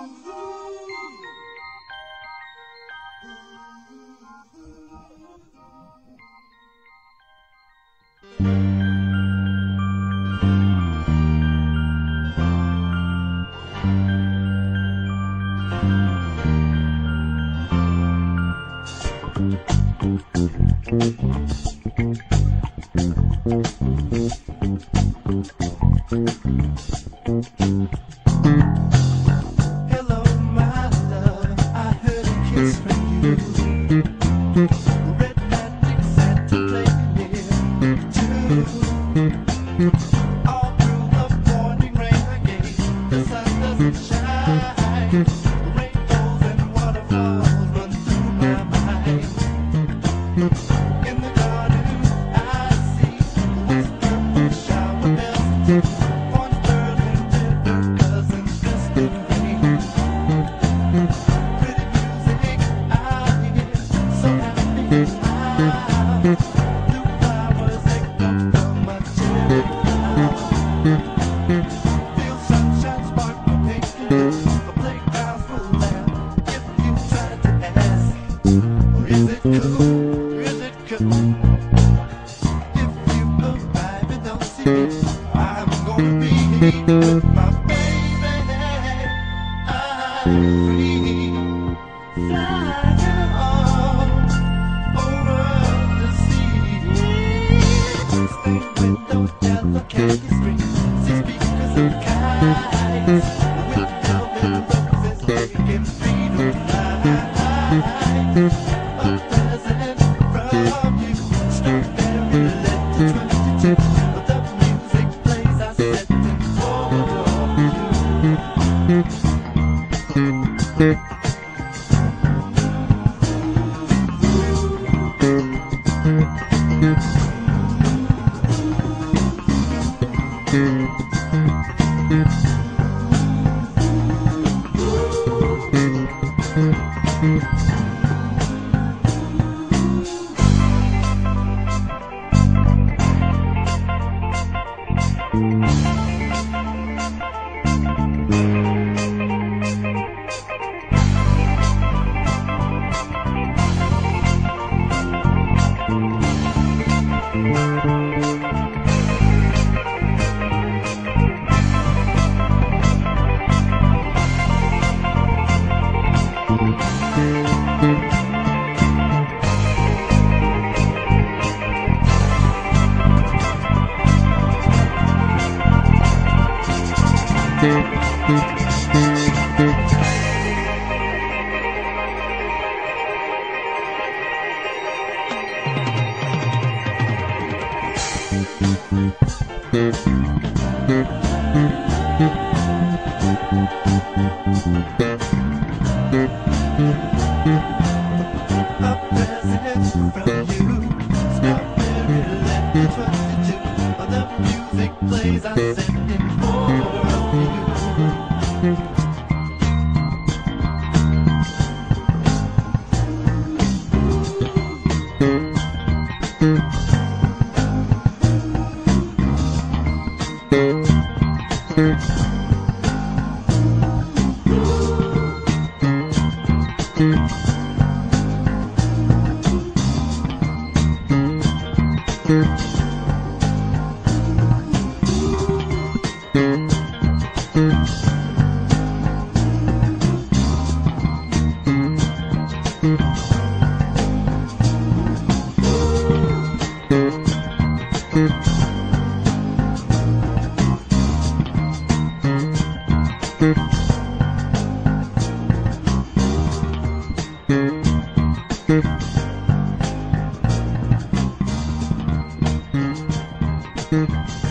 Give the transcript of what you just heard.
Hello, my love, I heard a kiss from you. Red magic Santa playing near too. All through the morning rain again, the sun doesn't shine. Rainbows and waterfalls run through my mind. In the garden I see what's purple shower bells. One bird and different cousins dressed in green. Pretty music I hear, so happy now. Blue flowers echo from my cherry cloud. Feel sunshine sparkle pink, a playground full of if you tried to ask, is it cool? Is it cool? If you arrive and don't see me, I'm gonna be with my baby. I'm free, flying all over the sea. Stay with those yellow candy strings, 6 speakers of kites, with velvet roses making freedom fly. A present from you, strawberry letter 22. The music plays, I set it for you. A present from you, strawberry letter 22. The music plays, I sent it for you. Mm-hmm.